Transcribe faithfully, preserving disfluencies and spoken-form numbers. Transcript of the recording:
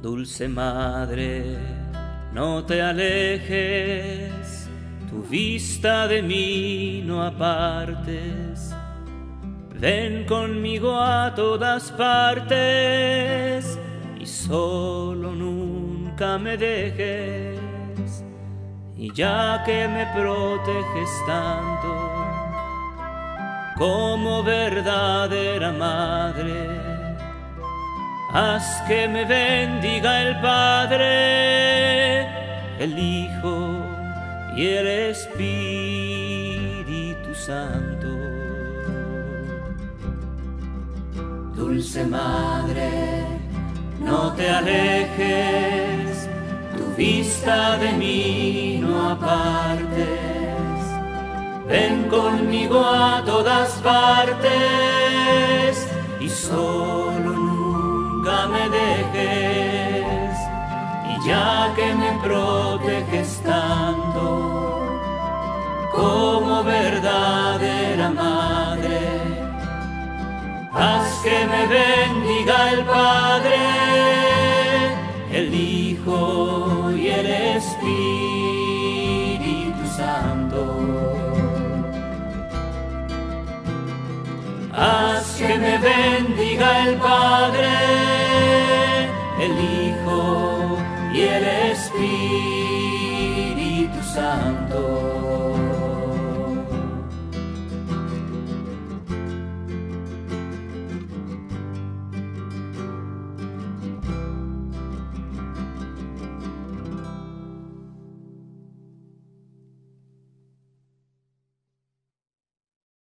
Dulce madre, no te alejes, tu vista de mí no apartes. Ven conmigo a todas partes y solo nunca me dejes. Y ya que me proteges tanto como verdadera madre, haz que me bendiga el Padre, el Hijo y el Espíritu Santo. Dulce madre, no te alejes, tu vista de mí no apartes. Ven conmigo a todas partes y solo nunca me dejes. Y ya que me proteges tanto como verdadera madre, haz que me bendiga el Padre, el Hijo y el Espíritu Santo. Haz que me bendiga el Padre, el Hijo y el Espíritu Santo.